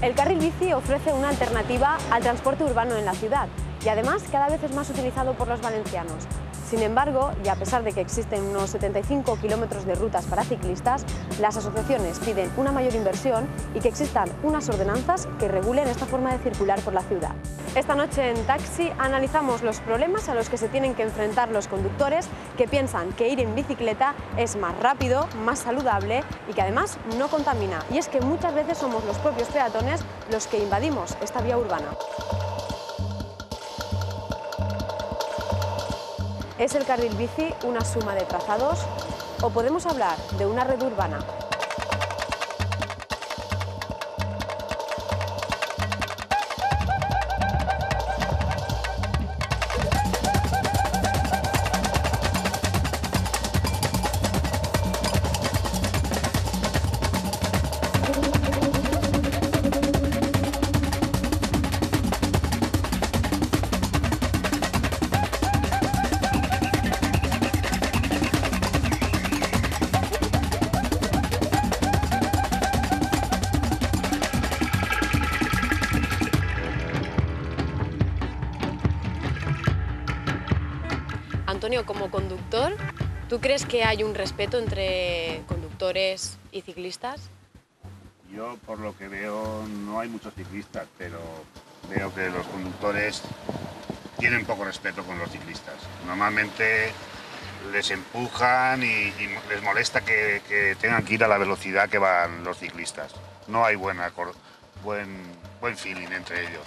El carril bici ofrece una alternativa al transporte urbano en la ciudad y además cada vez es más utilizado por los valencianos. Sin embargo, y a pesar de que existen unos 75 kilómetros de rutas para ciclistas, las asociaciones piden una mayor inversión y que existan unas ordenanzas que regulen esta forma de circular por la ciudad. Esta noche en Taxi analizamos los problemas a los que se tienen que enfrentar los conductores que piensan que ir en bicicleta es más rápido, más saludable y que además no contamina. Y es que muchas veces somos los propios peatones los que invadimos esta vía urbana. ¿Es el carril bici una suma de trazados o podemos hablar de una red urbana? Antonio, como conductor, ¿tú crees que hay un respeto entre conductores y ciclistas? Yo, por lo que veo, no hay muchos ciclistas, pero veo que los conductores tienen poco respeto con los ciclistas. Normalmente les empujan y les molesta que tengan que ir a la velocidad que van los ciclistas. No hay buen feeling entre ellos.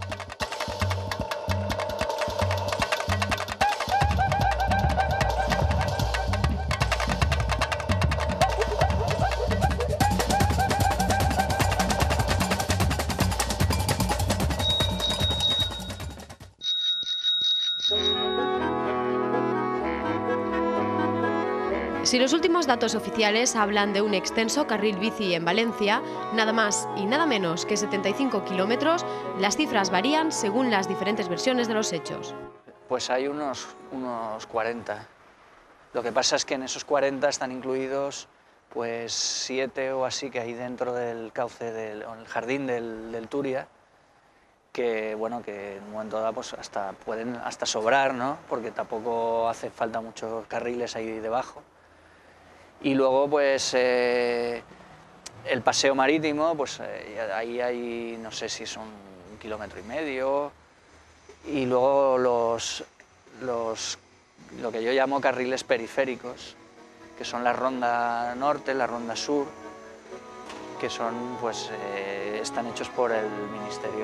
Si los últimos datos oficiales hablan de un extenso carril bici en Valencia, nada más y nada menos que 75 kilómetros, las cifras varían según las diferentes versiones de los hechos. Pues hay unos 40. Lo que pasa es que en esos 40 están incluidos pues 7 o así que hay dentro del cauce o en el jardín del Turia, que bueno, que en un momento dado pues pueden hasta sobrar, ¿no? Porque tampoco hace falta muchos carriles ahí debajo. Y luego pues el paseo marítimo, pues ahí hay, no sé si son 1,5 kilómetros. Y luego lo que yo llamo carriles periféricos, que son la ronda norte, la ronda sur, que son, pues, están hechos por el Ministerio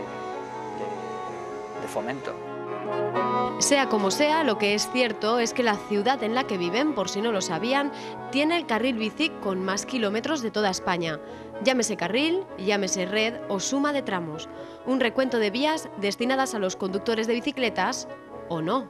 de Fomento. Sea como sea, lo que es cierto es que la ciudad en la que viven, por si no lo sabían, tiene el carril bici con más kilómetros de toda España. Llámese carril, llámese red o suma de tramos. Un recuento de vías destinadas a los conductores de bicicletas o no.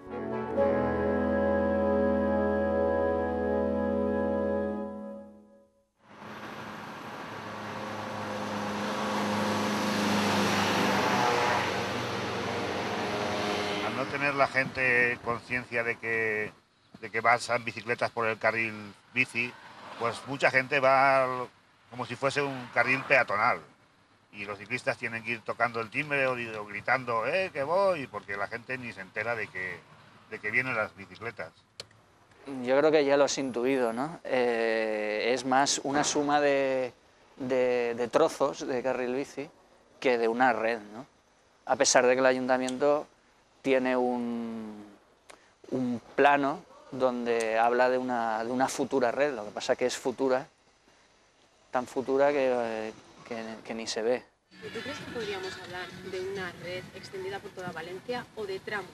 No tener la gente conciencia de que pasan bicicletas por el carril bici, pues mucha gente va como si fuese un carril peatonal y los ciclistas tienen que ir tocando el timbre o gritando que voy, porque la gente ni se entera de que vienen las bicicletas. Yo creo que ya lo has intuido, ¿no? Es más una suma de trozos de carril bici que de una red, ¿no? A pesar de que el ayuntamiento tiene un plano donde habla de una futura red, lo que pasa es que es futura, tan futura que ni se ve. ¿Tú crees que podríamos hablar de una red extendida por toda Valencia o de tramos?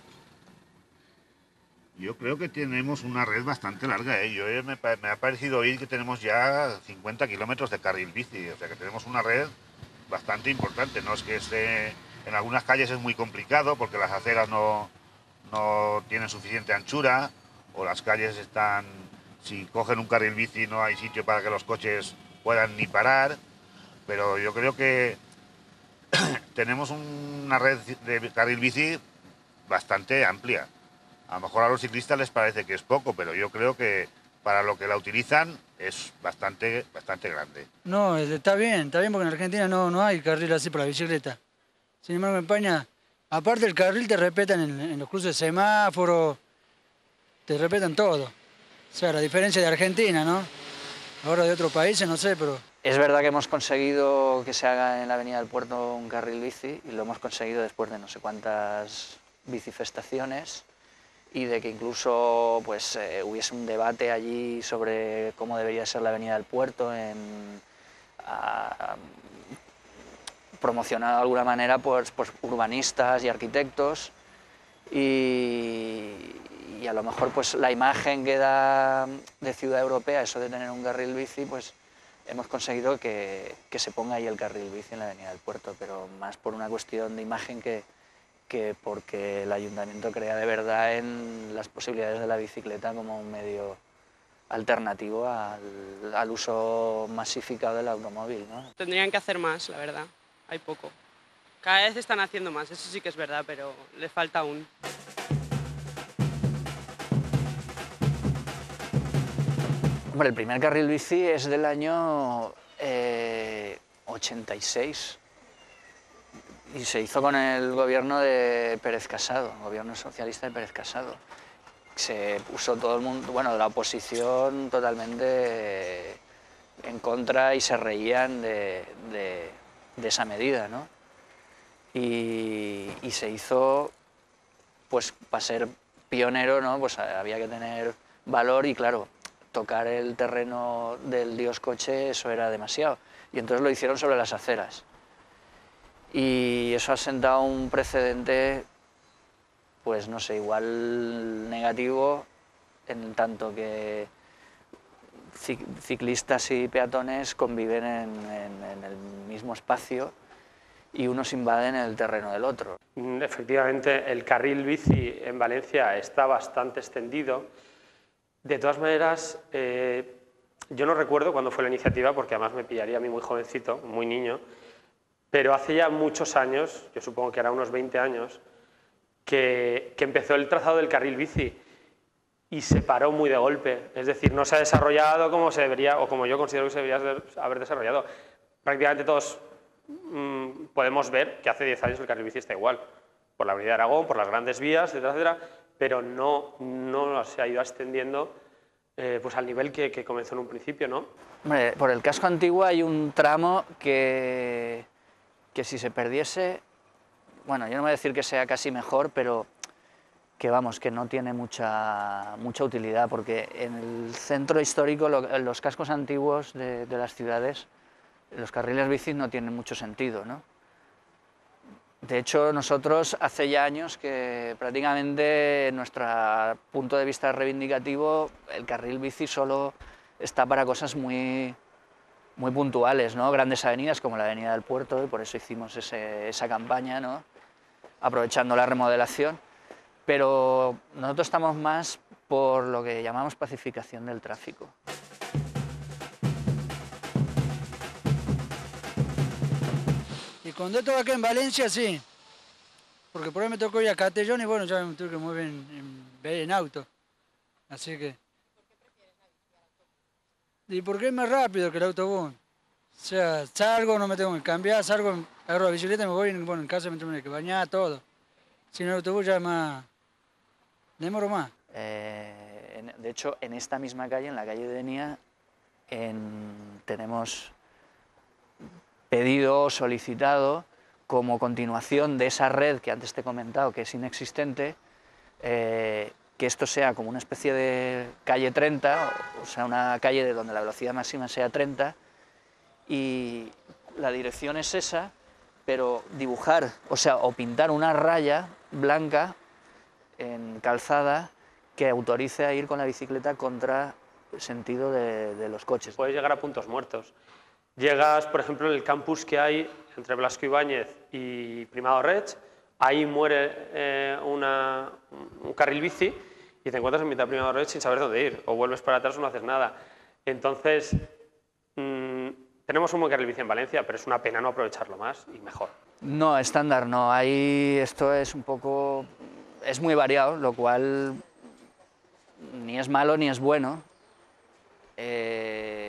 Yo creo que tenemos una red bastante larga, me ha parecido oír que tenemos ya 50 kilómetros de carril bici, o sea que tenemos una red bastante importante. No es que esté... En algunas calles es muy complicado porque las aceras no tienen suficiente anchura, o las calles están... Si cogen un carril bici no hay sitio para que los coches puedan ni parar, pero yo creo que tenemos una red de carril bici bastante amplia. A lo mejor a los ciclistas les parece que es poco, pero yo creo que para lo que la utilizan es bastante grande. No, está bien porque en Argentina no hay carril así para la bicicleta. Sin embargo, en España, aparte del carril, te respetan en los cruces de semáforo, te respetan todo. O sea, la diferencia de Argentina, ¿no? Ahora de otros países, no sé, pero... Es verdad que hemos conseguido que se haga en la Avenida del Puerto un carril bici, y lo hemos conseguido después de no sé cuántas bicifestaciones, y de que incluso pues, hubiese un debate allí sobre cómo debería ser la Avenida del Puerto, promocionado de alguna manera por urbanistas y arquitectos, y a lo mejor pues, la imagen que da de ciudad europea, eso de tener un carril bici, pues hemos conseguido que se ponga ahí el carril bici en la Avenida del Puerto, pero más por una cuestión de imagen que porque el ayuntamiento crea de verdad en las posibilidades de la bicicleta como un medio alternativo al uso masificado del automóvil, ¿no? Tendrían que hacer más, la verdad, hay poco. Cada vez están haciendo más, eso sí que es verdad, pero les falta aún. Hombre, el primer carril bici es del año 86 y se hizo con el gobierno de Pérez Casado, el gobierno socialista de Pérez Casado. Se puso todo el mundo, bueno, de la oposición totalmente en contra y se reían de esa medida, ¿no? Y se hizo, pues para ser pionero, ¿no? Pues había que tener valor y claro, tocar el terreno del dios coche, eso era demasiado. Y entonces lo hicieron sobre las aceras. Y eso ha sentado un precedente, pues no sé, igual negativo, en tanto que ciclistas y peatones conviven en el mismo espacio y unos invaden el terreno del otro. Efectivamente, el carril bici en Valencia está bastante extendido. De todas maneras, yo no recuerdo cuándo fue la iniciativa, porque además me pillaría a mí muy jovencito, muy niño, pero hace ya muchos años, yo supongo que era unos 20 años, que empezó el trazado del carril bici y se paró muy de golpe. Es decir, no se ha desarrollado como se debería, o como yo considero que se debería haber desarrollado. Prácticamente todos podemos ver que hace 10 años el carril bici está igual, por la Avenida de Aragón, por las grandes vías, etcétera, etcétera, pero no se ha ido extendiendo pues al nivel que comenzó en un principio, ¿no? Hombre, por el casco antiguo hay un tramo que si se perdiese, bueno, yo no voy a decir que sea casi mejor, pero que vamos, que no tiene mucha utilidad, porque en el centro histórico, en los cascos antiguos de las ciudades, los carriles bici no tienen mucho sentido, ¿no? De hecho, nosotros hace ya años que prácticamente en nuestro punto de vista reivindicativo el carril bici solo está para cosas muy puntuales, ¿no? Grandes avenidas como la Avenida del Puerto, y por eso hicimos esa campaña, ¿no? Aprovechando la remodelación, pero nosotros estamos más por lo que llamamos pacificación del tráfico. Y cuando esto acá en Valencia, sí. Porque por ahí me tocó ir a Castellón y bueno, ya me tuve que mover en auto. Así que... ¿Y por qué es más rápido que el autobús? O sea, salgo, no me tengo que cambiar, salgo, agarro la bicicleta y me voy, bueno, en casa me tengo que bañar, todo. Si no, el autobús ya es más... demoro más. De hecho, en esta misma calle, en la calle de Denia, tenemos pedido o solicitado como continuación de esa red que antes te he comentado, que es inexistente, que esto sea como una especie de calle 30, o sea, una calle de donde la velocidad máxima sea 30, y la dirección es esa, pero dibujar, o sea, o pintar una raya blanca en calzada que autorice a ir con la bicicleta contra el sentido de los coches. Puedes llegar a puntos muertos. Llegas, por ejemplo, en el campus que hay entre Blasco Ibáñez y Primado Reig, ahí muere un carril bici y te encuentras en mitad de Primado Reig sin saber dónde ir, o vuelves para atrás o no haces nada. Entonces, tenemos un buen carril bici en Valencia, pero es una pena no aprovecharlo más y mejor. No, estándar no, ahí esto es un poco... es muy variado, lo cual ni es malo ni es bueno.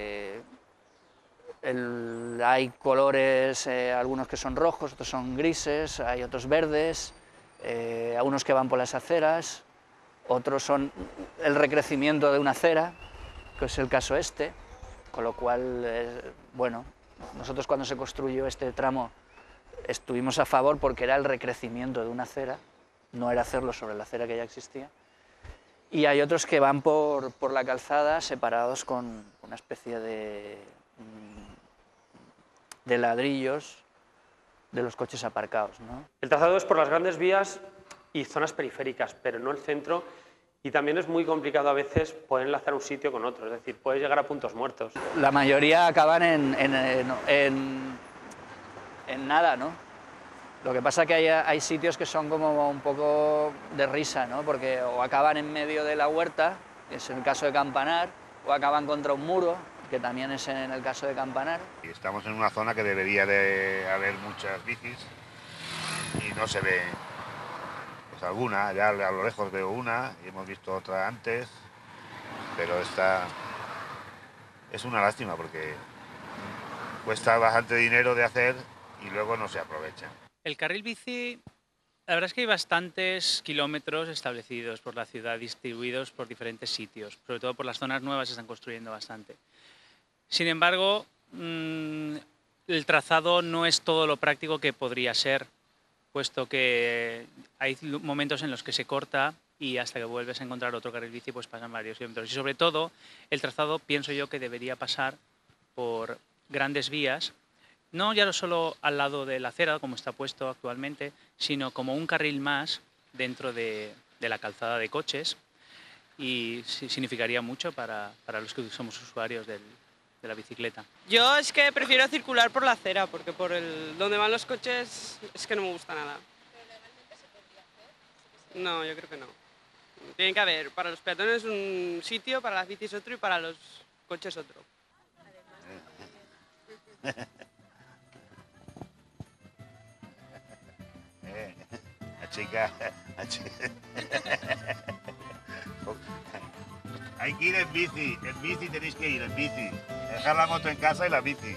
Hay colores, algunos que son rojos, otros son grises, hay otros verdes, algunos que van por las aceras, otros son el recrecimiento de una acera, que es el caso este, con lo cual, bueno, nosotros cuando se construyó este tramo estuvimos a favor porque era el recrecimiento de una acera, no era hacerlo sobre la acera que ya existía. Y hay otros que van por la calzada separados con una especie de ladrillos de los coches aparcados, ¿no? El trazado es por las grandes vías y zonas periféricas, pero no el centro, y también es muy complicado a veces poder enlazar un sitio con otro, es decir, puedes llegar a puntos muertos. La mayoría acaban en nada, ¿no? Lo que pasa es que hay sitios que son como un poco de risa, ¿no? Porque o acaban en medio de la huerta, que es el caso de Campanar, o acaban contra un muro, que también es en el caso de Campanar. Y estamos en una zona que debería de haber muchas bicis y no se ve, pues alguna, ya a lo lejos veo una y hemos visto otra antes, pero esta es una lástima porque cuesta bastante dinero de hacer y luego no se aprovecha. El carril bici, la verdad es que hay bastantes kilómetros establecidos por la ciudad, distribuidos por diferentes sitios, sobre todo por las zonas nuevas se están construyendo bastante. Sin embargo, el trazado no es todo lo práctico que podría ser, puesto que hay momentos en los que se corta y hasta que vuelves a encontrar otro carril bici pues pasan varios kilómetros. Y sobre todo, el trazado pienso yo que debería pasar por grandes vías, no ya no solo al lado de la acera, como está puesto actualmente, sino como un carril más dentro de la calzada de coches, y significaría mucho para los que somos usuarios de la bicicleta. Yo es que prefiero circular por la acera, porque por donde van los coches es que no me gusta nada. ¿Pero legalmente se podría hacer? No, yo creo que no. Tiene que haber para los peatones un sitio, para las bicis otro y para los coches otro. La chica. Hay que ir en bici tenéis que ir en bici. Dejar la moto en casa y la bici.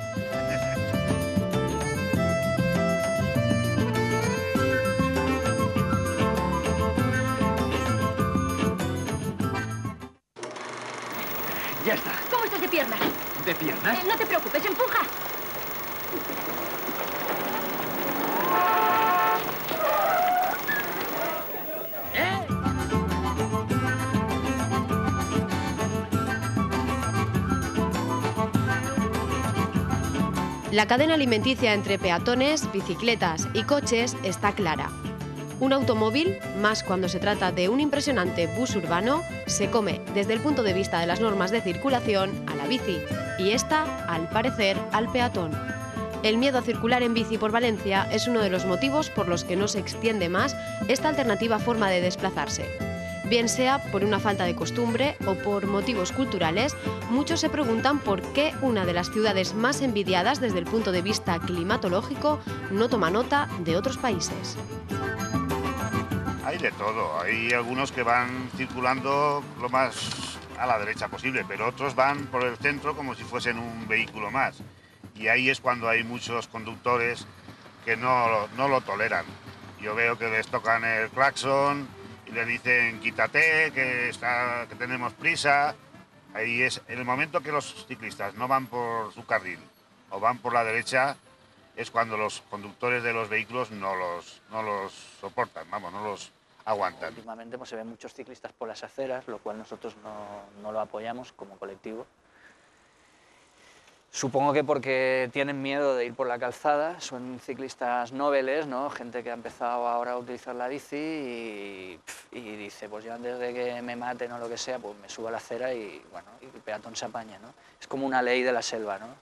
Ya está. ¿Cómo estás de piernas? ¿De piernas? No te preocupes, empuja. La cadena alimenticia entre peatones, bicicletas y coches está clara. Un automóvil, más cuando se trata de un impresionante bus urbano, se come desde el punto de vista de las normas de circulación a la bici y esta, al parecer, al peatón. El miedo a circular en bici por Valencia es uno de los motivos por los que no se extiende más esta alternativa forma de desplazarse. Bien sea por una falta de costumbre o por motivos culturales, muchos se preguntan por qué una de las ciudades más envidiadas desde el punto de vista climatológico no toma nota de otros países. Hay de todo, hay algunos que van circulando lo más a la derecha posible, pero otros van por el centro como si fuesen un vehículo más. Y ahí es cuando hay muchos conductores que no lo toleran. Yo veo que les tocan el claxon y le dicen quítate, que tenemos prisa. Ahí es, en el momento que los ciclistas no van por su carril o van por la derecha, es cuando los conductores de los vehículos no los soportan, vamos, no los aguantan. Últimamente pues, se ven muchos ciclistas por las aceras, lo cual nosotros no lo apoyamos como colectivo. Supongo que porque tienen miedo de ir por la calzada, son ciclistas noveles, ¿no? Gente que ha empezado ahora a utilizar la bici y dice, pues yo antes de que me maten o lo que sea, pues me subo a la acera y bueno, y el peatón se apaña, ¿no? Es como una ley de la selva, ¿no?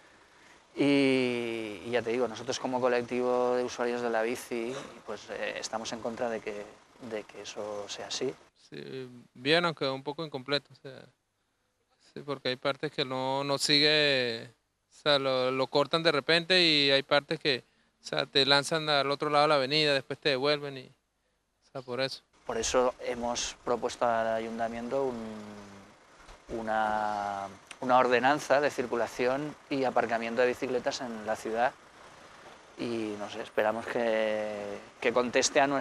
Y ya te digo, nosotros como colectivo de usuarios de la bici, pues estamos en contra de que eso sea así. Sí, bien, aunque un poco incompleto, o sea, sí, porque hay partes que no sigue, o sea, lo cortan de repente y hay partes que, o sea, te lanzan al otro lado de la avenida, después te devuelven y, o sea, por eso. Por eso hemos propuesto al ayuntamiento una ordenanza de circulación y aparcamiento de bicicletas en la ciudad y no sé, esperamos que conteste a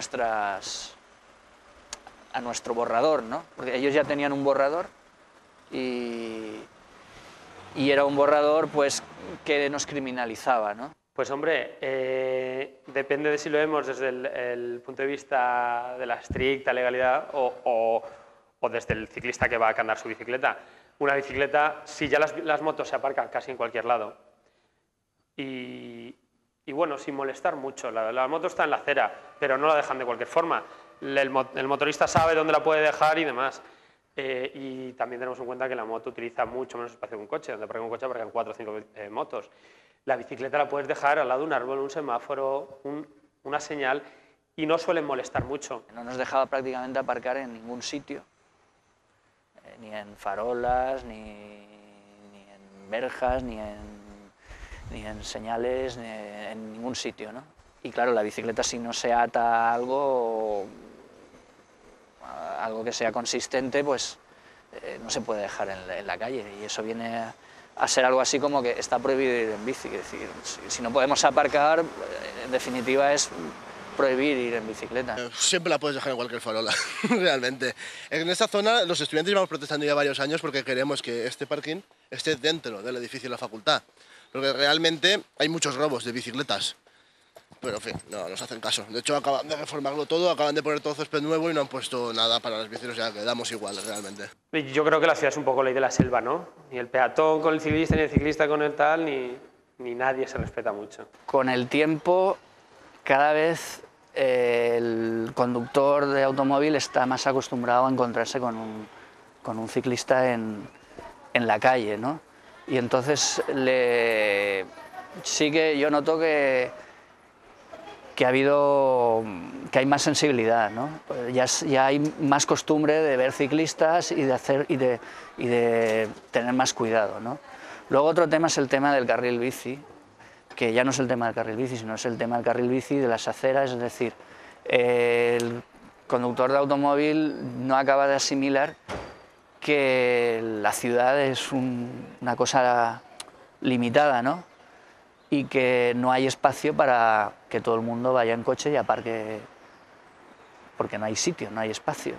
nuestro borrador, ¿no? Porque ellos ya tenían un borrador y era un borrador pues que nos criminalizaba, ¿no? Pues hombre, depende de si lo vemos desde el punto de vista de la estricta legalidad o desde el ciclista que va a andar su bicicleta. Una bicicleta, si ya las motos se aparcan casi en cualquier lado y bueno, sin molestar mucho, la moto está en la acera, pero no la dejan de cualquier forma. El motorista sabe dónde la puede dejar y demás. Y también tenemos en cuenta que la moto utiliza mucho menos espacio que un coche, donde aparca un coche aparcan 4 o 5 motos. La bicicleta la puedes dejar al lado de un árbol, un semáforo, una señal y no suelen molestar mucho. No nos dejaba prácticamente aparcar en ningún sitio, ni en farolas, ni en verjas, ni en señales, ni en ningún sitio, ¿no? Y claro, la bicicleta si no se ata a algo que sea consistente, pues no se puede dejar en la calle y eso viene a ser algo así como que está prohibido ir en bici. Es decir, si no podemos aparcar, en definitiva es prohibir ir en bicicleta. Siempre la puedes dejar en cualquier farola, realmente. En esta zona los estudiantes llevamos protestando ya varios años porque queremos que este parking esté dentro del edificio de la facultad, porque realmente hay muchos robos de bicicletas. Pero en fin, no nos hacen caso. De hecho, acaban de reformarlo todo, acaban de poner todo césped nuevo y no han pusto nada para los bicicletas, o sea, que damos igual, realmente. Yo creo que la ciudad es un poco ley de la selva, ¿no? Ni el peatón con el ciclista, ni el ciclista con el tal, ni nadie se respeta mucho. Con el tiempo, cada vez el conductor de automóvil está más acostumbrado a encontrarse con un ciclista en la calle, ¿no? Y entonces sí que yo noto que hay más sensibilidad, ¿no? Ya hay más costumbre de ver ciclistas y de tener más cuidado, ¿no? Luego otro tema es el tema del carril bici, que ya no es el tema del carril bici, sino es el tema del carril bici de las aceras, es decir, el conductor de automóvil no acaba de asimilar que la ciudad es una cosa limitada, ¿no? Y que no hay espacio para que todo el mundo vaya en coche y aparque, porque no hay sitio, no hay espacio.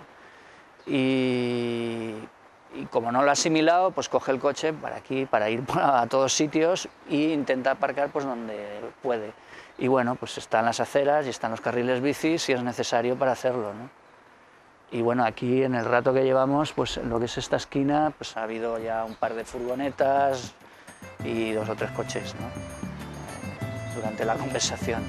Y como no lo ha asimilado, pues coge el coche para aquí, para ir a todos sitios e intenta aparcar pues donde puede. Y bueno, pues están las aceras y están los carriles bici si es necesario para hacerlo, ¿no? Y bueno, aquí en el rato que llevamos, pues en lo que es esta esquina, pues ha habido ya un par de furgonetas y 2 o 3 coches, ¿no? Durante la conversación.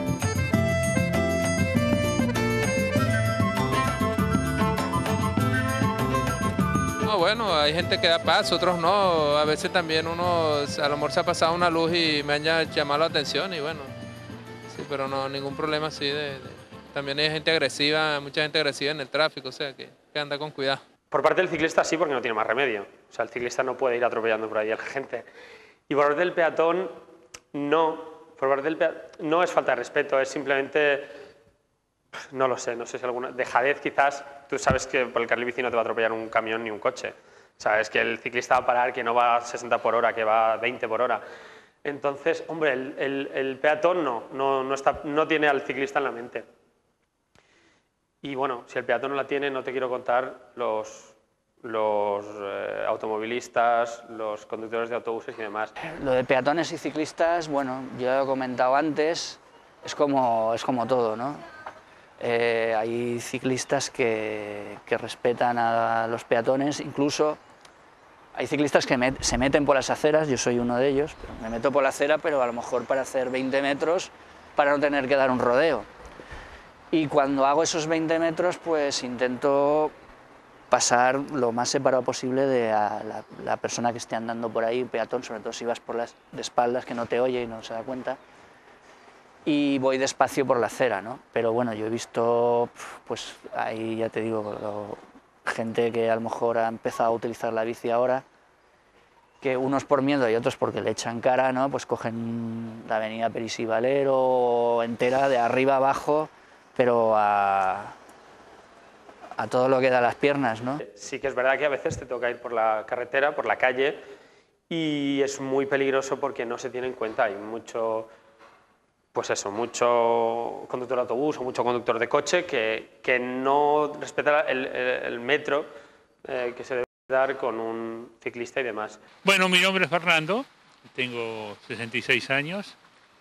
No, bueno, hay gente que da paso, otros no. A veces también uno, a lo mejor se ha pasado una luz y me han llamado la atención y bueno, sí, pero no, ningún problema así También hay gente agresiva, mucha gente agresiva en el tráfico, o sea que anda con cuidado. Por parte del ciclista sí, porque no tiene más remedio. O sea, el ciclista no puede ir atropellando por ahí a la gente. Y por parte del peatón, no. Por parte del peatón, no es falta de respeto, es simplemente, no lo sé, no sé si alguna dejadez quizás. Tú sabes que por el carril bici no te va a atropellar un camión ni un coche. Sabes que el ciclista va a parar, que no va a 60 por hora, que va a 20 por hora. Entonces, hombre, el peatón no tiene al ciclista en la mente. Y bueno, si el peatón no la tiene, no te quiero contar los automovilistas, los conductores de autobuses y demás. Lo de peatones y ciclistas, bueno, yo lo he comentado antes, es como todo, ¿no? Hay ciclistas que respetan a los peatones, incluso hay ciclistas que se meten por las aceras, yo soy uno de ellos, pero me meto por la acera, pero a lo mejor para hacer 20 metros para no tener que dar un rodeo. Y cuando hago esos 20 metros, pues intento pasar lo más separado posible de la persona que esté andando por ahí, peatón, sobre todo si vas por las de espaldas, que no te oye y no se da cuenta. Y voy despacio por la acera, ¿no? Pero bueno, yo he visto, pues ahí ya te digo, gente que a lo mejor ha empezado a utilizar la bici ahora, que unos por miedo y otros porque le echan cara, ¿no? Pues cogen la avenida Peris y Valero entera, de arriba abajo, pero a todo lo que da las piernas, ¿no? Sí que es verdad que a veces te toca ir por la carretera, por la calle, y es muy peligroso porque no se tiene en cuenta. Hay mucho, pues eso, mucho conductor de autobús o mucho conductor de coche que no respeta el metro que se debe dar con un ciclista y demás. Bueno, mi nombre es Fernando, tengo 66 años.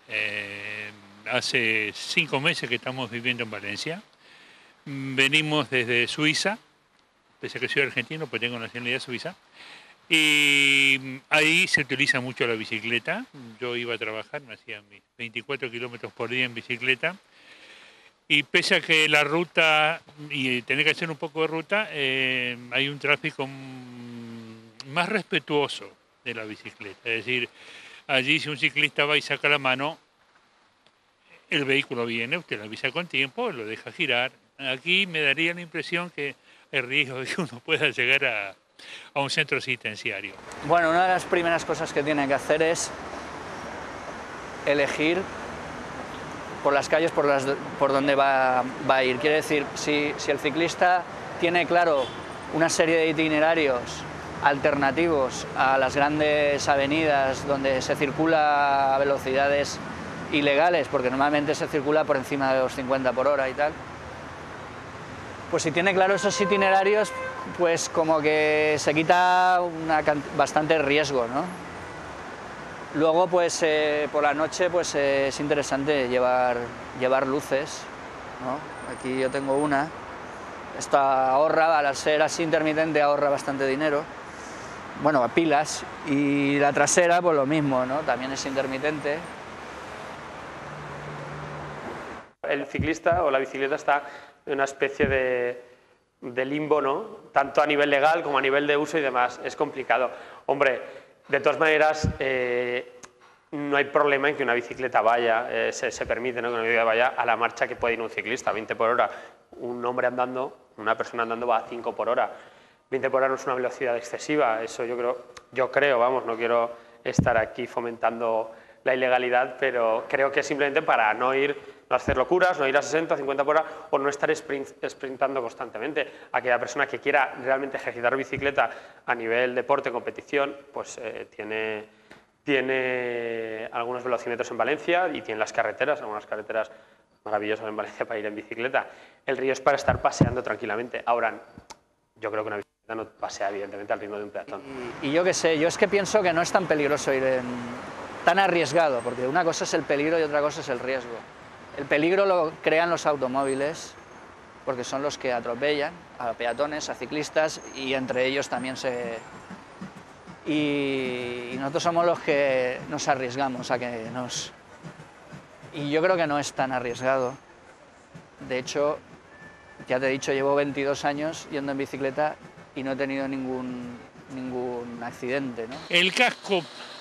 Hace 5 meses que estamos viviendo en Valencia. Venimos desde Suiza, pese a que soy argentino, pues tengo nacionalidad suiza. Y ahí se utiliza mucho la bicicleta. Yo iba a trabajar, me hacía mis 24 kilómetros por día en bicicleta. Y pese a que la ruta, y tener que hacer un poco de ruta, hay un tráfico más respetuoso de la bicicleta. Es decir, allí si un ciclista va y saca la mano, el vehículo viene, usted lo avisa con tiempo, lo deja girar. Aquí me daría la impresión que hay riesgo de que uno pueda llegar a un centro asistenciario. Bueno, una de las primeras cosas que tiene que hacer es elegir por las calles por donde va a ir. Quiere decir, si el ciclista tiene claro una serie de itinerarios alternativos a las grandes avenidas donde se circula a velocidades ilegales, porque normalmente se circula por encima de los 50 por hora y tal, pues si tiene claro esos itinerarios, pues como que se quita bastante riesgo, ¿no? Luego, pues por la noche, pues es interesante llevar luces, ¿no? Aquí yo tengo una. Esto ahorra, al ser así intermitente, ahorra bastante dinero. Bueno, pilas. Y la trasera, pues lo mismo, ¿no? También es intermitente. El ciclista o la bicicleta está en una especie de limbo, ¿no? Tanto a nivel legal como a nivel de uso y demás. Es complicado. Hombre, de todas maneras, no hay problema en que una bicicleta vaya, se permite, ¿no?, que una bicicleta vaya a la marcha que puede ir un ciclista, 20 por hora. Un hombre andando, una persona andando va a 5 por hora. 20 por hora no es una velocidad excesiva. Eso yo creo, vamos, no quiero estar aquí fomentando la ilegalidad, pero creo que simplemente para no hacer locuras, no ir a 60, 50 por hora o no estar sprintando constantemente. Aquella persona que quiera realmente ejercitar bicicleta a nivel deporte, competición, pues tiene algunos velocímetros en Valencia y tiene las carreteras, algunas carreteras maravillosas en Valencia para ir en bicicleta. El río es para estar paseando tranquilamente. Ahora, yo creo que una bicicleta no pasea evidentemente al ritmo de un peatón. Y yo qué sé, yo es que pienso que no es tan peligroso tan arriesgado, porque una cosa es el peligro y otra cosa es el riesgo. El peligro lo crean los automóviles, porque son los que atropellan a peatones, a ciclistas, y entre ellos también y nosotros somos los que nos arriesgamos a que nos... Y yo creo que no es tan arriesgado. De hecho, ya te he dicho, llevo 22 años yendo en bicicleta y no he tenido ningún accidente, ¿no? El casco,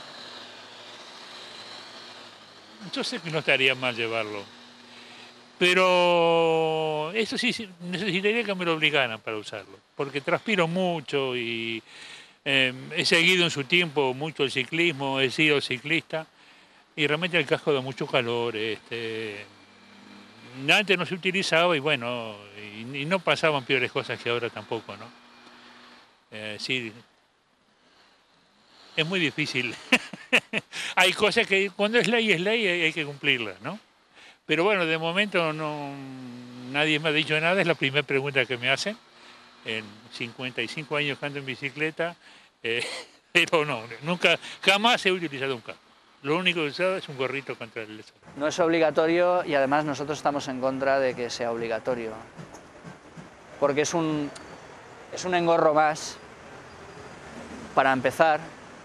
yo sé que no estaría mal llevarlo, pero eso sí necesitaría que me lo obligaran para usarlo, porque transpiro mucho y he seguido en su tiempo mucho el ciclismo, he sido ciclista y realmente el casco da mucho calor. Antes no se utilizaba y bueno, y no pasaban peores cosas que ahora tampoco, ¿no? Sí, es muy difícil. Hay cosas que cuando es ley hay que cumplirlas, ¿no? Pero bueno, de momento nadie me ha dicho nada, es la primera pregunta que me hacen. En 55 años que ando en bicicleta, pero no, jamás he utilizado un casco. Lo único que he usado es un gorrito contra el sol. No es obligatorio y además nosotros estamos en contra de que sea obligatorio, porque es un engorro más, para empezar,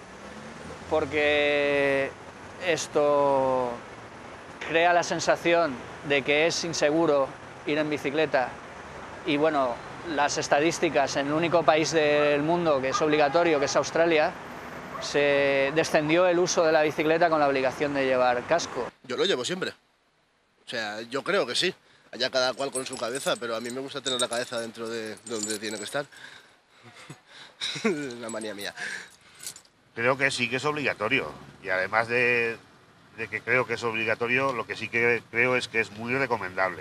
porque esto crea la sensación de que es inseguro ir en bicicleta y bueno, las estadísticas en el único país del mundo que es obligatorio, que es Australia, se descendió el uso de la bicicleta con la obligación de llevar casco. Yo lo llevo siempre. O sea, yo creo que sí. Allá cada cual con su cabeza, pero a mí me gusta tener la cabeza dentro de donde tiene que estar. Una manía mía. Creo que sí que es obligatorio. Y además de que creo que es obligatorio, lo que sí que creo es que es muy recomendable.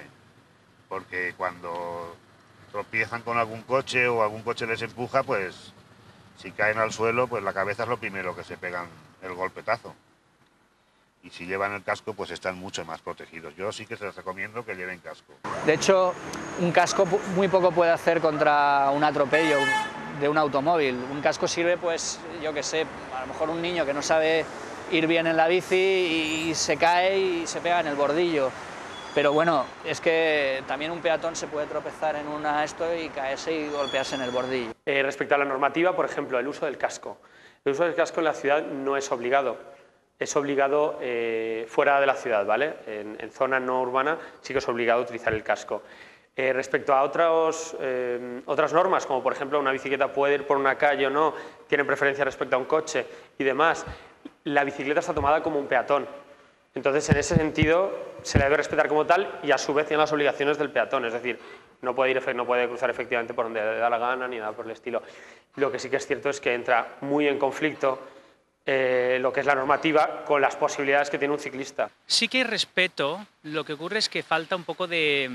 Porque cuando tropiezan con algún coche o algún coche les empuja, pues Si caen al suelo, pues la cabeza es lo primero que se pegan el golpetazo. Y si llevan el casco, pues están mucho más protegidos. Yo sí que se les recomiendo que lleven casco. De hecho, un casco muy poco puede hacer contra un atropello de un automóvil. Un casco sirve, pues, yo qué sé, a lo mejor un niño que no sabe ir bien en la bici y se cae y se pega en el bordillo. Pero bueno, es que también un peatón se puede tropezar en y caerse y golpearse en el bordillo. Respecto a la normativa, por ejemplo, el uso del casco. El uso del casco en la ciudad no es obligado. Es obligado fuera de la ciudad, ¿vale? En zona no urbana sí que es obligado utilizar el casco. Respecto a otras normas, como por ejemplo una bicicleta puede ir por una calle o no, tiene preferencia respecto a un coche y demás, la bicicleta está tomada como un peatón. Entonces, en ese sentido, se le debe respetar como tal y a su vez tiene las obligaciones del peatón, es decir, no puede cruzar efectivamente por donde le da la gana ni nada por el estilo. Lo que sí que es cierto es que entra muy en conflicto lo que es la normativa con las posibilidades que tiene un ciclista. Sí que hay respeto, lo que ocurre es que falta un poco de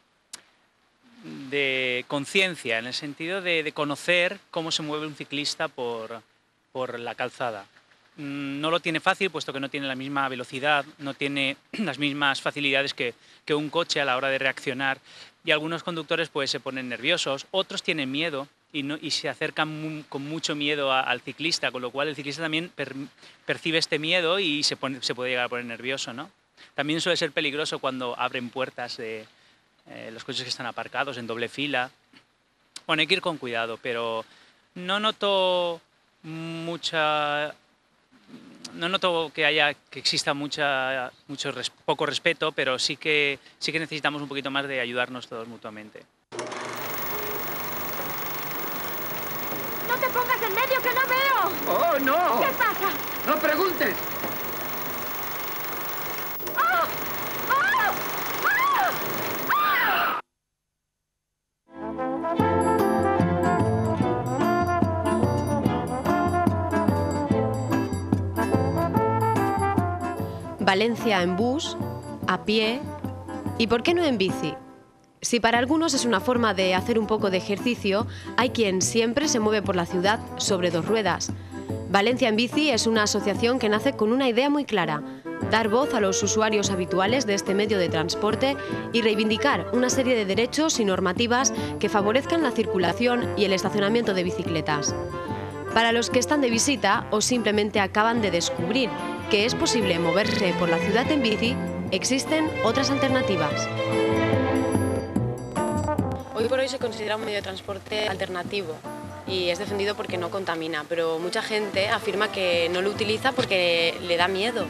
conciencia, en el sentido de conocer cómo se mueve un ciclista por la calzada. No lo tiene fácil, puesto que no tiene la misma velocidad, no tiene las mismas facilidades que un coche a la hora de reaccionar, y algunos conductores pues se ponen nerviosos, otros tienen miedo y se acercan con mucho miedo al ciclista, con lo cual el ciclista también percibe este miedo y se puede llegar a poner nervioso, ¿no? También suele ser peligroso cuando abren puertas de los coches que están aparcados en doble fila. Bueno, hay que ir con cuidado, pero no noto que exista poco respeto, pero sí que necesitamos un poquito más de ayudarnos todos mutuamente. ¡No te pongas en medio, que no veo! ¡Oh, no! ¿Qué pasa? ¡No preguntes! ¡Ah! ¡Ah! ¡Ah! ¡Ah! Valencia en bus, a pie y ¿por qué no en bici? Si para algunos es una forma de hacer un poco de ejercicio, hay quien siempre se mueve por la ciudad sobre dos ruedas. Valencia en bici es una asociación que nace con una idea muy clara: dar voz a los usuarios habituales de este medio de transporte y reivindicar una serie de derechos y normativas que favorezcan la circulación y el estacionamiento de bicicletas. Para los que están de visita o simplemente acaban de descubrir que es posible moverse por la ciudad en bici, existen otras alternativas. Hoy por hoy se considera un medio de transporte alternativo y es defendido porque no contamina, pero mucha gente afirma que no lo utiliza porque le da miedo.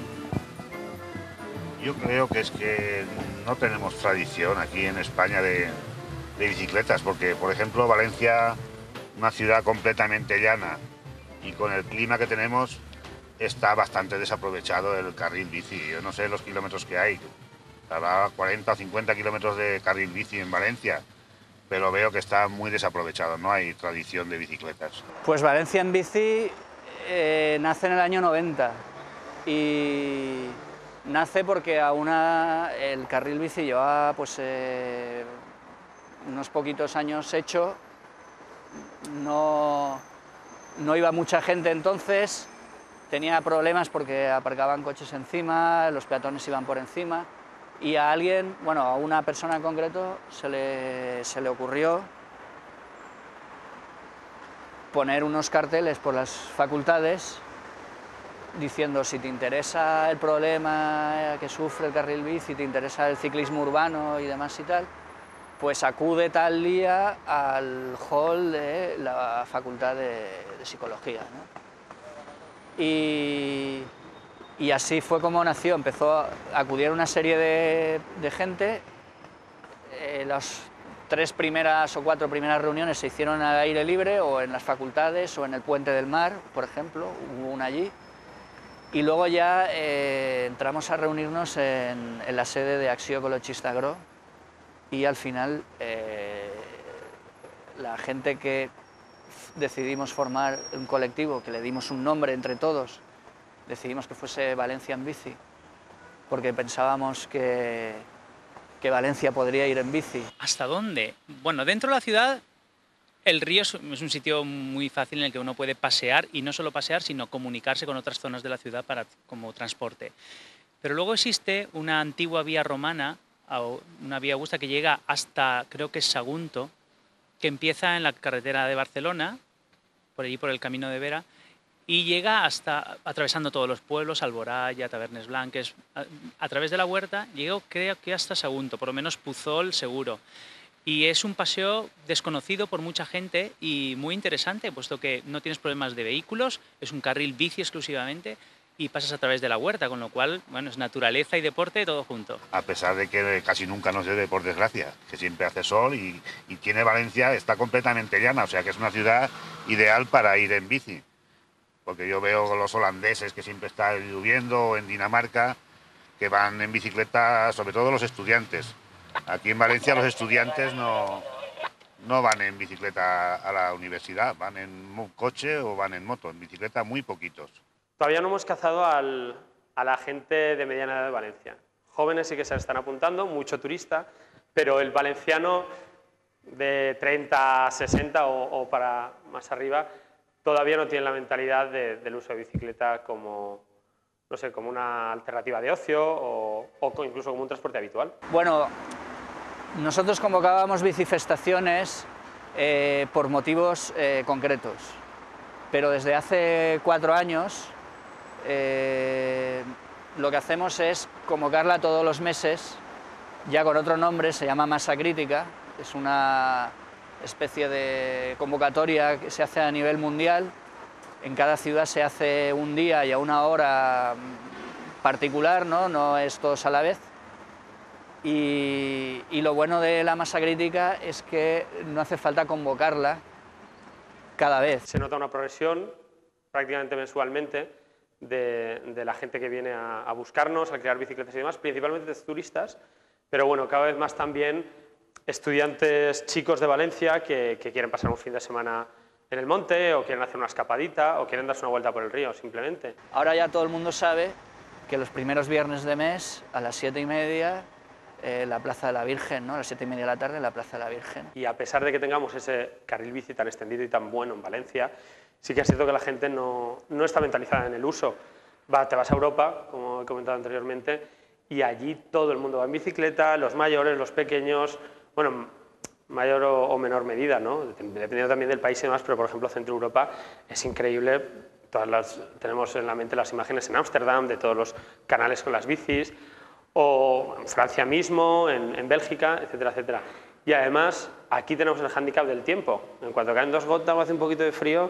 Yo creo que es que no tenemos tradición aquí en España de bicicletas, porque por ejemplo Valencia, una ciudad completamente llana y con el clima que tenemos, está bastante desaprovechado el carril bici. Yo no sé los kilómetros que hay, habrá 40 o 50 kilómetros de carril bici en Valencia, pero veo que está muy desaprovechado, no hay tradición de bicicletas. Pues Valencia en bici nace en el año 90 y nace porque el carril bici lleva pues, unos poquitos años hecho, no iba mucha gente entonces, tenía problemas porque aparcaban coches encima, los peatones iban por encima. Y a alguien, bueno, a una persona en concreto, se le ocurrió poner unos carteles por las facultades diciendo: si te interesa el problema que sufre el carril bici, te interesa el ciclismo urbano y demás y tal, pues acude tal día al hall de la Facultad de Psicología, ¿no? Y así fue como nació, empezó a acudir una serie de gente. Las 3 primeras o 4 primeras reuniones se hicieron al aire libre o en las facultades o en el Puente del Mar, por ejemplo, hubo una allí. Y luego ya entramos a reunirnos en la sede de Acció Ecologista Gro y al final la gente que decidimos formar un colectivo, que le dimos un nombre entre todos, decidimos que fuese Valencia en bici, porque pensábamos que Valencia podría ir en bici. ¿Hasta dónde? Bueno, dentro de la ciudad El río es un sitio muy fácil en el que uno puede pasear, y no solo pasear, sino comunicarse con otras zonas de la ciudad como transporte. Pero luego existe una antigua vía romana, una vía augusta que llega hasta, creo que es Sagunto, que empieza en la carretera de Barcelona, por allí por el Camino de Vera, y llega hasta, atravesando todos los pueblos, Alboraya, Tabernes Blanques, a través de la huerta, llegó creo que hasta Sagunto, por lo menos Puzol seguro. Y es un paseo desconocido por mucha gente y muy interesante, puesto que no tienes problemas de vehículos, es un carril bici exclusivamente y pasas a través de la huerta, con lo cual, bueno, es naturaleza y deporte todo junto. A pesar de que casi nunca nos llueve, por desgracia, que siempre hace sol y tiene Valencia, está completamente llana, o sea que es una ciudad ideal para ir en bici. Porque yo veo los holandeses que siempre está lloviendo, o en Dinamarca, que van en bicicleta, sobre todo los estudiantes. Aquí en Valencia los estudiantes no van en bicicleta a la universidad, van en coche o van en moto, en bicicleta muy poquitos. Todavía no hemos cazado a la gente de mediana edad de Valencia. Jóvenes sí que se están apuntando, mucho turista, pero el valenciano de 30 a 60 o para más arriba todavía no tiene la mentalidad del uso de bicicleta como, no sé, como una alternativa de ocio o incluso como un transporte habitual. Bueno, nosotros convocábamos bicifestaciones por motivos concretos, pero desde hace 4 años lo que hacemos es convocarla todos los meses, ya con otro nombre, se llama Masa Crítica, es una especie de convocatoria que se hace a nivel mundial. En cada ciudad se hace un día y a una hora particular, no es todos a la vez. Y lo bueno de la Masa Crítica es que no hace falta convocarla cada vez. Se nota una progresión prácticamente mensualmente de la gente que viene a buscarnos, a crear bicicletas y demás, principalmente turistas, pero bueno, cada vez más también estudiantes chicos de Valencia que quieren pasar un fin de semana en el monte o quieren hacer una escapadita o quieren darse una vuelta por el río simplemente. Ahora ya todo el mundo sabe que los primeros viernes de mes a las 7:30 la Plaza de la Virgen, ¿no? A las 7:30 de la tarde en la Plaza de la Virgen. Y a pesar de que tengamos ese carril bici tan extendido y tan bueno en Valencia, sí que es cierto que la gente no está mentalizada en el uso. Te vas a Europa, como he comentado anteriormente, y allí todo el mundo va en bicicleta, los mayores, los pequeños, bueno, mayor o menor medida, ¿no? Dependiendo también del país y demás, pero por ejemplo Centro Europa es increíble. Tenemos en la mente las imágenes en Ámsterdam de todos los canales con las bicis, o en Francia mismo, en Bélgica, etcétera, etcétera. Y además aquí tenemos el hándicap del tiempo. En cuanto caen 2 gotas o hace un poquito de frío,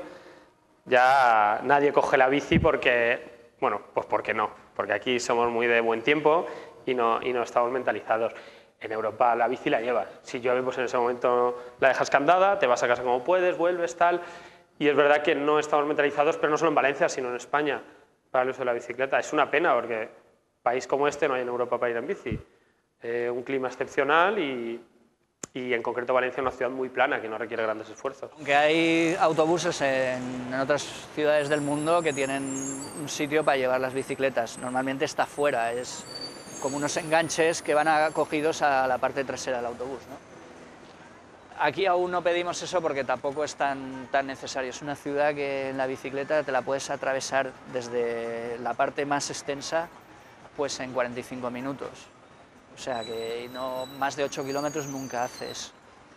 ya nadie coge la bici porque, bueno, pues porque no, porque aquí somos muy de buen tiempo y no estamos mentalizados. En Europa la bici la llevas. Si llueve, pues en ese momento la dejas candada, te vas a casa como puedes, vuelves, tal. Y es verdad que no estamos mentalizados, pero no solo en Valencia, sino en España, para el uso de la bicicleta. Es una pena porque país como este no hay en Europa para ir en bici. Un clima excepcional y en concreto Valencia es una ciudad muy plana que no requiere grandes esfuerzos. Aunque hay autobuses en otras ciudades del mundo que tienen un sitio para llevar las bicicletas. Normalmente está fuera, es como unos enganches que van acogidos a la parte trasera del autobús, ¿no? Aquí aún no pedimos eso porque tampoco es tan necesario. Es una ciudad que en la bicicleta te la puedes atravesar desde la parte más extensa pues en 45 minutos. O sea que no, más de 8 kilómetros nunca haces.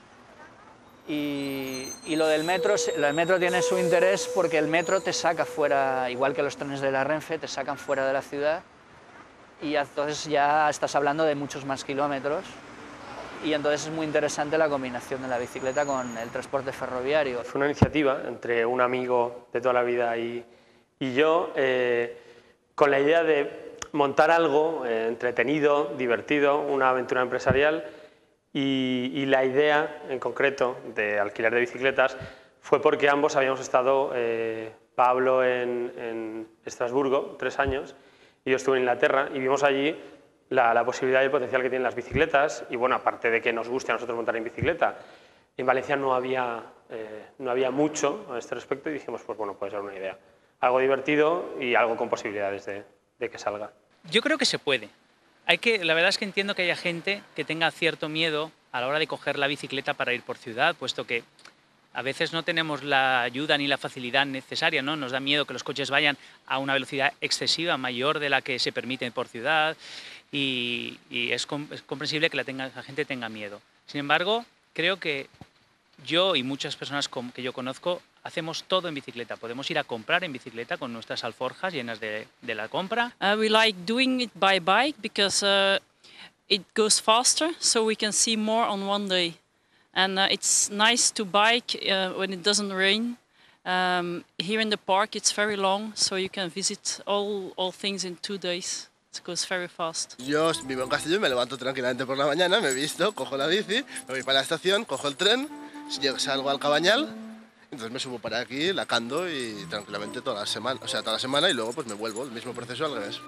Y lo del metro tiene su interés porque el metro te saca fuera, igual que los trenes de la Renfe, te sacan fuera de la ciudad y entonces ya estás hablando de muchos más kilómetros y entonces es muy interesante la combinación de la bicicleta con el transporte ferroviario. Fue una iniciativa entre un amigo de toda la vida y yo con la idea de montar algo entretenido, divertido, una aventura empresarial y la idea en concreto de alquiler de bicicletas fue porque ambos habíamos estado, Pablo en Estrasburgo 3 años y yo estuve en Inglaterra y vimos allí la posibilidad y el potencial que tienen las bicicletas y bueno, aparte de que nos guste a nosotros montar en bicicleta, en Valencia no había mucho a este respecto y dijimos, pues bueno, puede ser una idea. Algo divertido y algo con posibilidades de que salga. Yo creo que se puede. La verdad es que entiendo que haya gente que tenga cierto miedo a la hora de coger la bicicleta para ir por ciudad, puesto que A veces no tenemos la ayuda ni la facilidad necesaria, ¿no? Nos da miedo que los coches vayan a una velocidad excesiva, mayor de la que se permite por ciudad, y es comprensible que la gente tenga miedo. Sin embargo, creo que yo y muchas personas que yo conozco hacemos todo en bicicleta. Podemos ir a comprar en bicicleta con nuestras alforjas llenas de la compra. We like doing it by bike because it goes faster, so we can see more on one day. And it's nice to bike when it doesn't rain. Here in the park it's very long, so you can visit all things in 2 days. It goes very fast. Yo vivo en Castellón, me levanto tranquilamente por la mañana, me visto, cojo la bici, me voy para la estación, cojo el tren, salgo al Cabañal, entonces me subo para aquí, la cando y tranquilamente toda la semana, y luego pues me vuelvo, el mismo proceso al revés.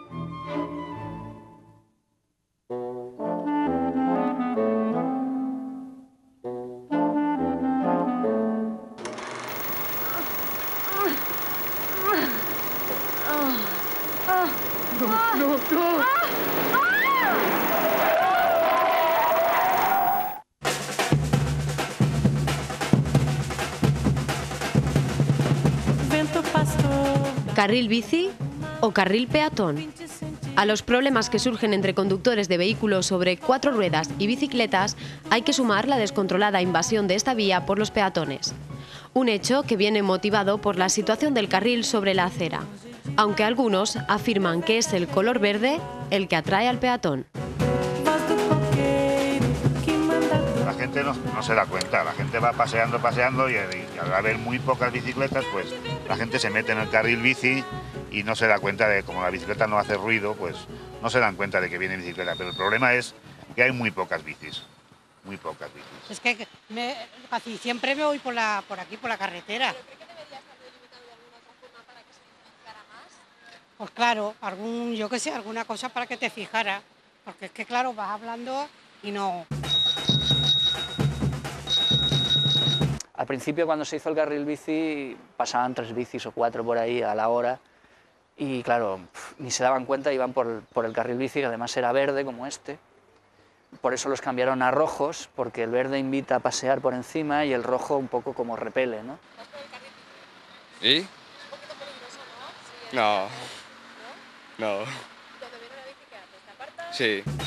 ¿Carril bici o carril peatón? A los problemas que surgen entre conductores de vehículos sobre 4 ruedas y bicicletas hay que sumar la descontrolada invasión de esta vía por los peatones. Un hecho que viene motivado por la situación del carril sobre la acera, aunque algunos afirman que es el color verde el que atrae al peatón. La gente no se da cuenta, la gente va paseando y al haber muy pocas bicicletas, pues la gente se mete en el carril bici y no se da cuenta de, como la bicicleta no hace ruido, pues no se dan cuenta de que viene bicicleta. Pero el problema es que hay muy pocas bicis, muy pocas bicis. Es que casi siempre me voy por aquí, por la carretera. ¿Pero cree que debería haberlo delimitado de alguna otra forma para que se identificara más? Pues claro, yo que sé, alguna cosa para que te fijara. Porque es que claro, vas hablando y no... Al principio, cuando se hizo el carril bici, pasaban 3 bicis o 4 por ahí a la hora y claro, ni se daban cuenta, iban por el carril bici, que además era verde como este. Por eso los cambiaron a rojos, porque el verde invita a pasear por encima y el rojo un poco como repele, ¿no? ¿Vas por el carril bici? ¿Y? Es un poquito peligroso, ¿no? No. Cuando viene una bici, ¿qué haces? ¿Te apartas?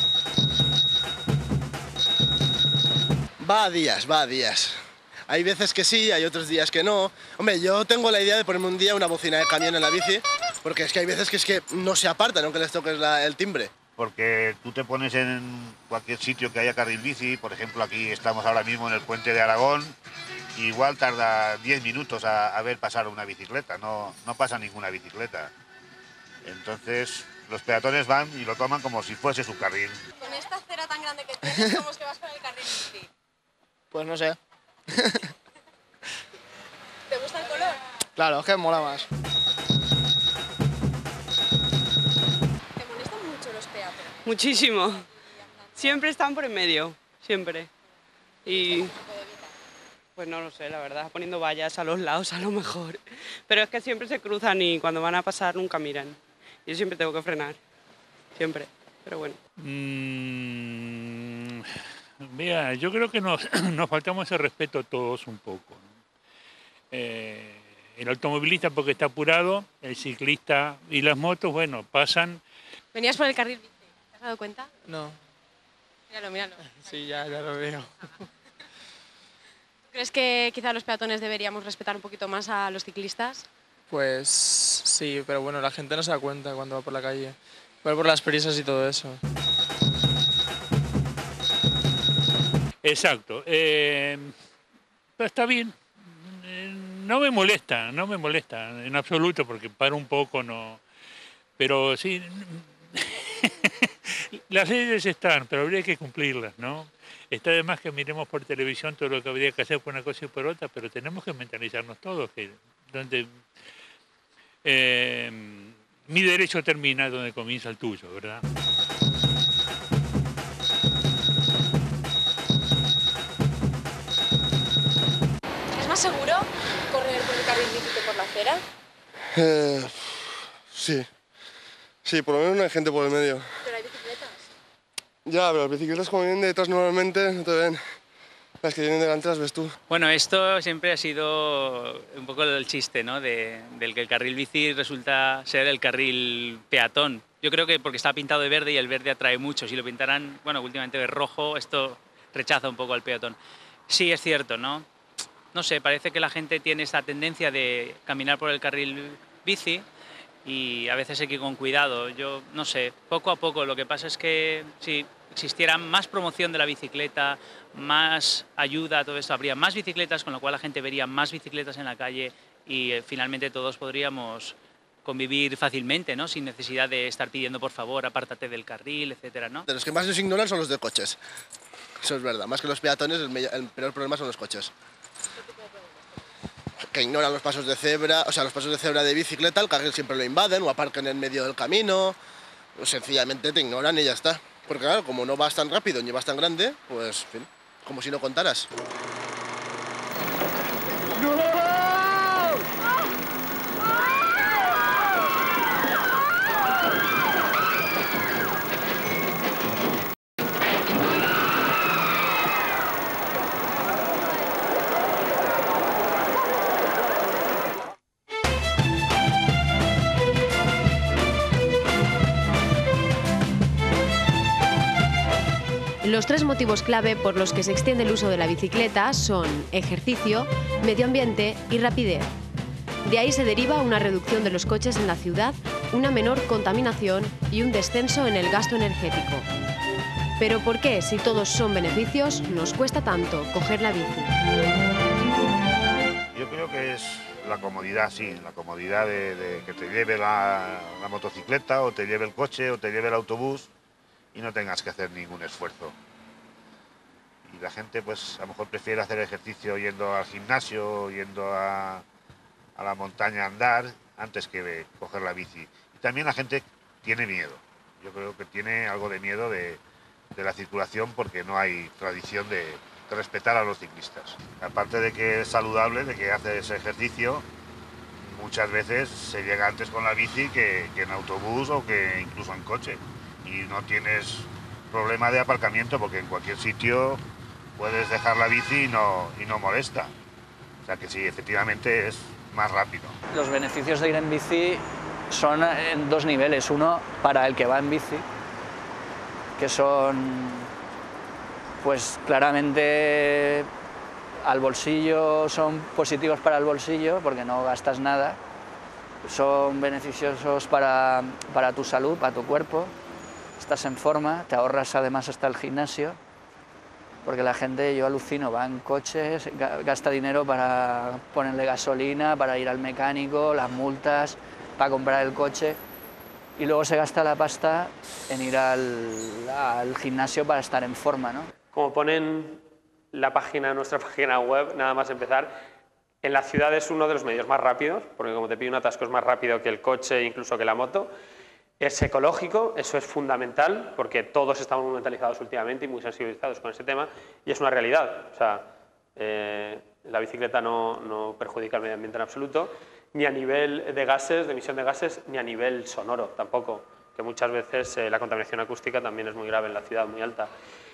Sí. Va a días. Hay veces que sí, hay otros días que no. Hombre, yo tengo la idea de ponerme un día una bocina de camión en la bici, porque es que hay veces que no se apartan, aunque les toques el timbre. Porque tú te pones en cualquier sitio que haya carril bici, por ejemplo aquí estamos ahora mismo en el puente de Aragón, igual tarda 10 minutos a ver pasar una bicicleta, no pasa ninguna bicicleta. Entonces los peatones van y lo toman como si fuese su carril. Con esta acera tan grande que tienes, ¿cómo es que vas por el carril bici? Pues no sé. ¿Te gusta el color? Claro, es que mola más. ¿Te molestan mucho los peatones? Muchísimo. Siempre están por en medio, siempre. Y pues no lo sé, la verdad, poniendo vallas a los lados a lo mejor. Pero es que siempre se cruzan y cuando van a pasar nunca miran. Yo siempre tengo que frenar, siempre, pero bueno. Mira, yo creo que nos faltamos ese respeto todos un poco, ¿no? El automovilista porque está apurado, el ciclista y las motos, bueno, pasan. ¿Venías por el carril bici? ¿Te has dado cuenta? No. Míralo. Sí, ya lo veo. ¿Tú crees que quizá los peatones deberíamos respetar un poquito más a los ciclistas? Pues sí, pero bueno, la gente no se da cuenta cuando va por la calle. Va por las prisas y todo eso. Exacto. Pero está bien. No me molesta en absoluto, porque paro un poco, no. Pero sí, las leyes están, pero habría que cumplirlas, ¿no? Está de más que miremos por televisión todo lo que habría que hacer por una cosa y por otra, pero tenemos que mentalizarnos todos que donde mi derecho termina donde comienza el tuyo, ¿verdad? ¿Es más seguro correr por el carril bici que por la acera? Sí, por lo menos no hay gente por el medio. ¿Pero hay bicicletas? Ya, pero las bicicletas como vienen detrás normalmente no te ven. Las que vienen delante las ves tú. Bueno, esto siempre ha sido un poco el chiste, ¿no? Del que el carril bici resulta ser el carril peatón. Yo creo que porque está pintado de verde y el verde atrae mucho. Si lo pintaran, bueno, últimamente de rojo, esto rechaza un poco al peatón. Sí, es cierto, ¿no? No sé, parece que la gente tiene esta tendencia de caminar por el carril bici y a veces hay que ir con cuidado. Yo no sé, poco a poco. Lo que pasa es que si existiera más promoción de la bicicleta, más ayuda a todo esto, habría más bicicletas, con lo cual la gente vería más bicicletas en la calle y finalmente todos podríamos convivir fácilmente, ¿no? Sin necesidad de estar pidiendo por favor, apártate del carril, etcétera, ¿no? De los que más nos ignoran son los de coches. Eso es verdad. Más que los peatones, el peor problema son los coches. Que ignoran los pasos de cebra, o sea, los pasos de cebra de bicicleta, el carril siempre lo invaden o aparcan en medio del camino, o sencillamente te ignoran y ya está. Porque claro, como no vas tan rápido ni vas tan grande, pues, en fin, como si no contaras. Los tres motivos clave por los que se extiende el uso de la bicicleta son ejercicio, medio ambiente y rapidez. De ahí se deriva una reducción de los coches en la ciudad, una menor contaminación y un descenso en el gasto energético. Pero ¿por qué, si todos son beneficios, nos cuesta tanto coger la bici? Yo creo que es la comodidad, sí, la comodidad de que te lleve la motocicleta o te lleve el coche o te lleve el autobús y no tengas que hacer ningún esfuerzo. Y la gente pues a lo mejor prefiere hacer ejercicio yendo al gimnasio, yendo a la montaña a andar, antes que coger la bici. Y también la gente tiene miedo. Yo creo que tiene algo de miedo de la circulación porque no hay tradición de respetar a los ciclistas. Aparte de que es saludable, de que haces ejercicio, muchas veces se llega antes con la bici que en autobús o que incluso en coche. Y no tienes problema de aparcamiento porque en cualquier sitio puedes dejar la bici y no molesta. O sea que sí, efectivamente es más rápido. Los beneficios de ir en bici son en dos niveles. Uno, para el que va en bici, que son pues claramente al bolsillo, son positivos para el bolsillo porque no gastas nada. Son beneficiosos para tu salud, para tu cuerpo. Estás en forma, te ahorras además hasta el gimnasio, porque la gente, yo alucino, va en coches, gasta dinero para ponerle gasolina, para ir al mecánico, las multas, para comprar el coche, y luego se gasta la pasta en ir al gimnasio para estar en forma, ¿no? Como ponen nuestra página web, nada más empezar, en la ciudad es uno de los medios más rápidos, porque como te pide un atasco es más rápido que el coche, incluso que la moto. Es ecológico, eso es fundamental, porque todos estamos muy mentalizados últimamente y muy sensibilizados con ese tema, y es una realidad. O sea, la bicicleta no perjudica al medio ambiente en absoluto, ni a nivel de gases, de emisión de gases, ni a nivel sonoro tampoco, que muchas veces la contaminación acústica también es muy grave en la ciudad, muy alta.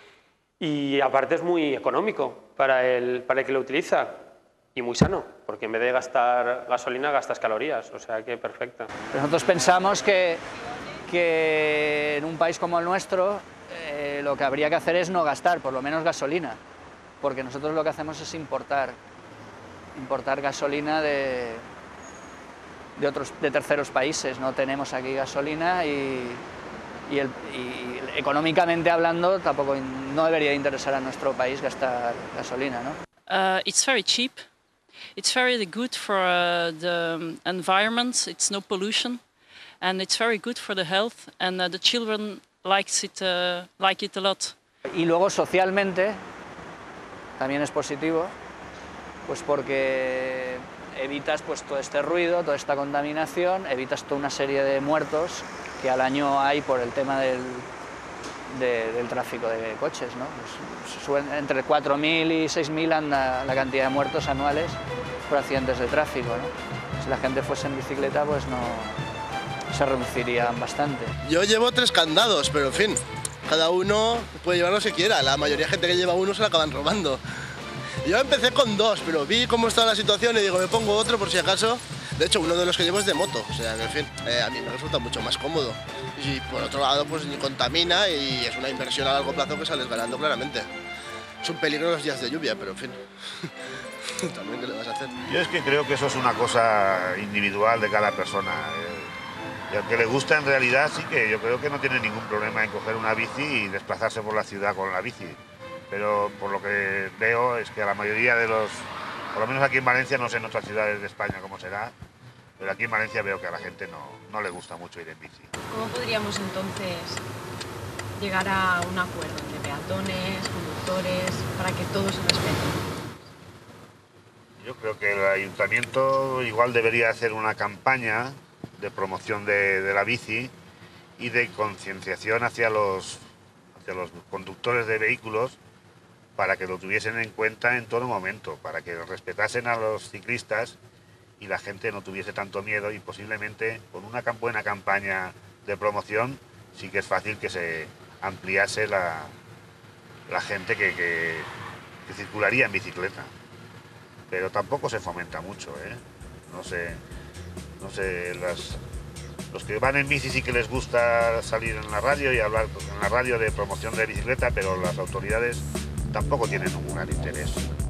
Y aparte es muy económico para el que lo utiliza. Y muy sano, porque en vez de gastar gasolina, gastas calorías, o sea que perfecta. Nosotros pensamos que en un país como el nuestro lo que habría que hacer es no gastar, por lo menos gasolina, porque nosotros lo que hacemos es importar gasolina de terceros países. No tenemos aquí gasolina y económicamente hablando tampoco no debería interesar a nuestro país gastar gasolina, ¿no? It's very cheap. It's very good for the environment. It's no pollution, and it's very good for the health. And the children like it a lot. Y luego socialmente también es positivo, pues porque evitas pues todo este ruido, toda esta contaminación, evitas toda una serie de muertos que al año hay por el tema del tráfico de coches, ¿no? Pues entre 4.000 y 6.000 anda la cantidad de muertos anuales por accidentes de tráfico, ¿no? Si la gente fuese en bicicleta, pues no se reducirían bastante. Yo llevo 3 candados, pero en fin, cada uno puede llevar lo que quiera. La mayoría de gente que lleva uno se la acaban robando. Yo empecé con 2, pero vi cómo estaba la situación y digo, me pongo otro por si acaso. De hecho, uno de los que llevo es de moto, o sea que, en fin, a mí me resulta mucho más cómodo. Y por otro lado, pues ni contamina y es una inversión a largo plazo que sales ganando claramente. Es un peligro los días de lluvia, pero en fin, también ¿qué le vas a hacer? Yo es que creo que eso es una cosa individual de cada persona. Y al que le gusta en realidad sí que yo creo que no tiene ningún problema en coger una bici y desplazarse por la ciudad con la bici. Pero por lo que veo es que a la mayoría de los, por lo menos aquí en Valencia, no sé en otras ciudades de España cómo será, pero aquí en Valencia veo que a la gente no le gusta mucho ir en bici. ¿Cómo podríamos entonces llegar a un acuerdo entre peatones, conductores, para que todos se respeten? Yo creo que el ayuntamiento igual debería hacer una campaña de promoción de la bici y de concienciación hacia los conductores de vehículos para que lo tuviesen en cuenta en todo momento, para que respetasen a los ciclistas y la gente no tuviese tanto miedo, y posiblemente con una buena campaña de promoción sí que es fácil que se ampliase la gente que circularía en bicicleta. Pero tampoco se fomenta mucho, ¿eh? No sé, los que van en bici sí que les gusta salir en la radio y hablar en la radio de promoción de bicicleta, pero las autoridades tampoco tienen un gran interés.